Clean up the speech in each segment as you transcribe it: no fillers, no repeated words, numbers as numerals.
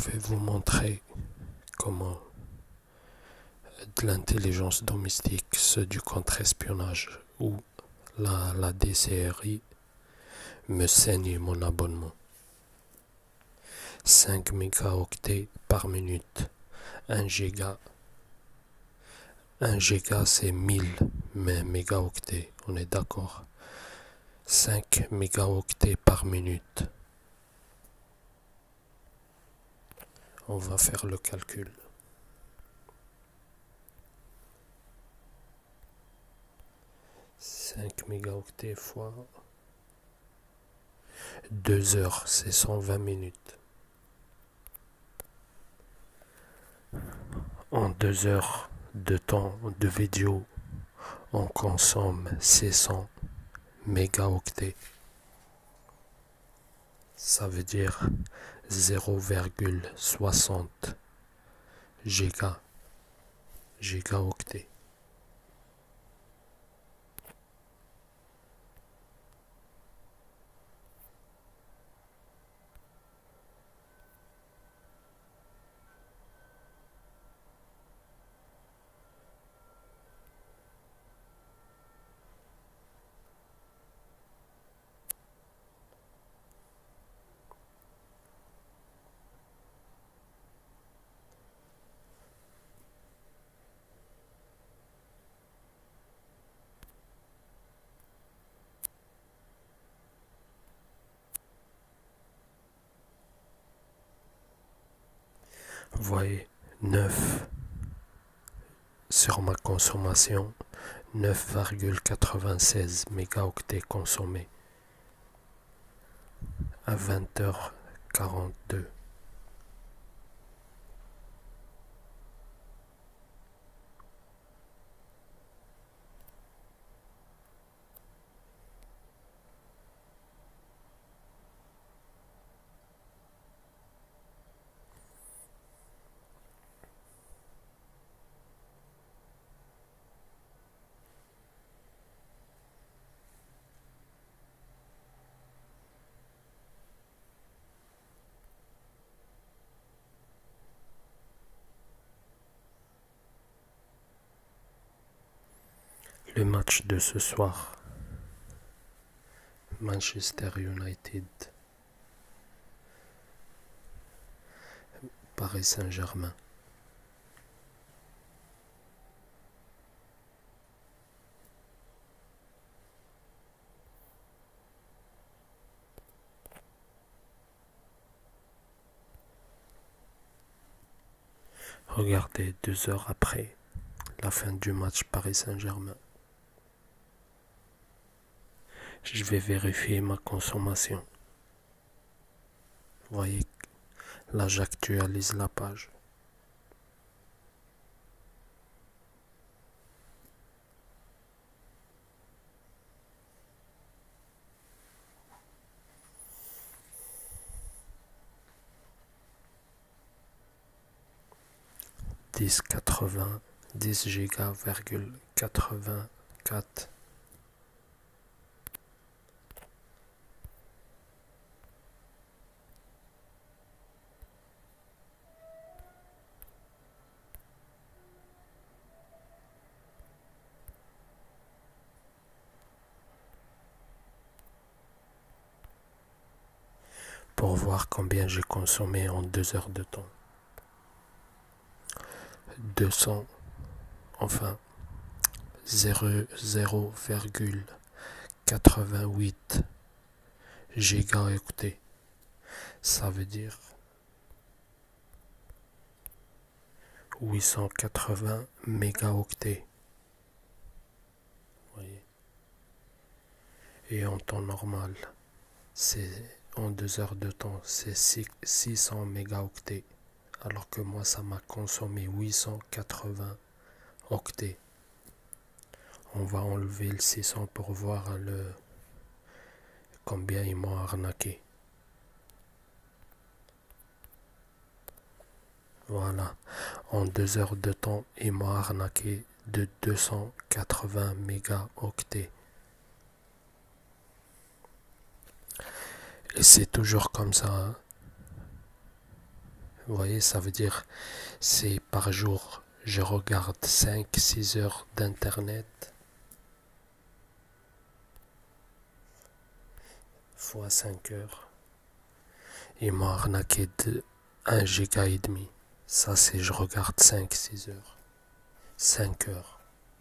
vais vous montrer comment de l'intelligence domestique, ceux du contre-espionnage ou la DCRI me saigne mon abonnement. 5 mégaoctets par minute, 1 giga. 1 giga c'est 1000 mégaoctets, on est d'accord. 5 mégaoctets par minute. On va faire le calcul. 5 mégaoctets fois 2 heures, c'est 120 minutes. En 2 heures de temps de vidéo, on consomme 600 mégaoctets. Ça veut dire 0,60 gigaoctets. Vous voyez, 9 sur ma consommation, 9,96 mégaoctets consommés à 20h42. Le match de ce soir, Manchester United, Paris Saint-Germain. Regardez 2 heures après la fin du match Paris Saint-Germain. Je vais vérifier ma consommation. Vous voyez, là j'actualise la page. Dix giga,84. Pour voir combien j'ai consommé en 2 heures de temps. 200, enfin 0,88 gigaoctets. Ça veut dire 880 mégaoctets. Voyez. Et en temps normal, c'est en 2 heures de temps, c'est 600 mégaoctets. Alors que moi, ça m'a consommé 880 octets. On va enlever le 600 pour voir combien ils m'ont arnaqué. Voilà, en 2 heures de temps, ils m'ont arnaqué de 280 mégaoctets. Et c'est toujours comme ça, hein. Vous voyez, ça veut dire c'est par jour, je regarde 5-6 heures d'internet fois 5 heures. Ils m'ont arnaqué de 1 giga et demi. Ça c'est je regarde 5-6 heures. 5 heures.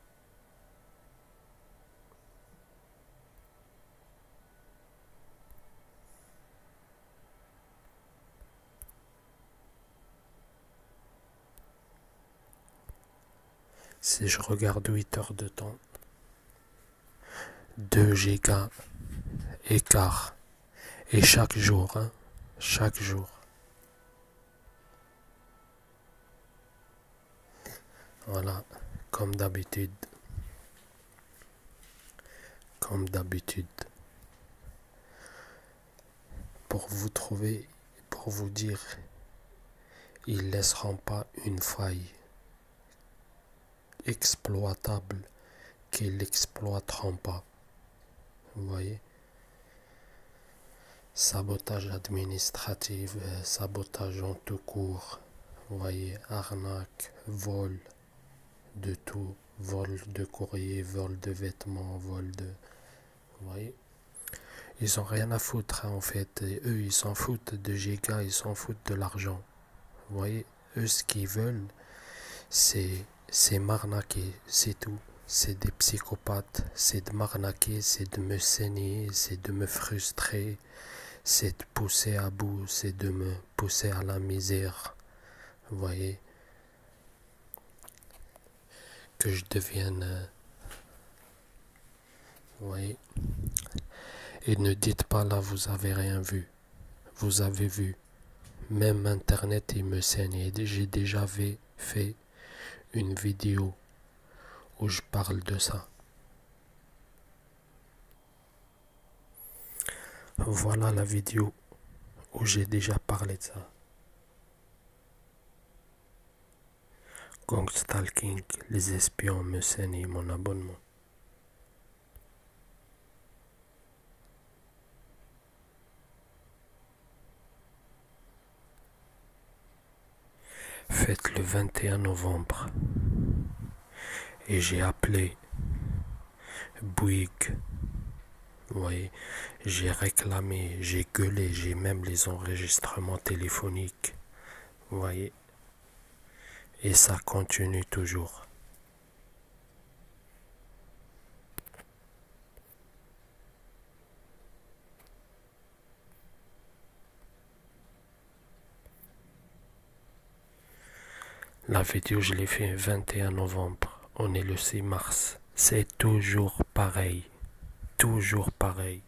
Si je regarde 8 heures de temps, 2 gigas écart. Et chaque jour, hein, chaque jour. Voilà, comme d'habitude. Comme d'habitude. Pour vous trouver, pour vous dire, ils laisseront pas une faille exploitable qu'ils n'exploiteront pas. Vous voyez? Sabotage administratif, sabotage en tout court. Vous voyez, arnaque, vol de tout, vol de courrier, vol de vêtements, vol de... Vous voyez? Ils ont rien à foutre, hein, en fait. Et eux, ils s'en foutent de gigas, ils s'en foutent de l'argent. Vous voyez? Eux, ce qu'ils veulent, c'est m'arnaquer, c'est tout. C'est des psychopathes, c'est de m'arnaquer, c'est de me saigner, c'est de me frustrer, c'est de pousser à bout, c'est de me pousser à la misère. Vous voyez? Que je devienne... vous voyez? Et ne dites pas là, vous avez rien vu. Vous avez vu. Même Internet, il me saigne. J'ai déjà fait une vidéo où je parle de ça. Voilà la vidéo où j'ai déjà parlé de ça. Gang stalking, les espions me saignent mon abonnement. Faites le 21 novembre. Et j'ai appelé Bouygues. Vous voyez, j'ai réclamé, j'ai gueulé, j'ai même les enregistrements téléphoniques. Vous voyez, et ça continue toujours. La vidéo, je l'ai fait le 21 novembre. On est le 6 mars. C'est toujours pareil. Toujours pareil.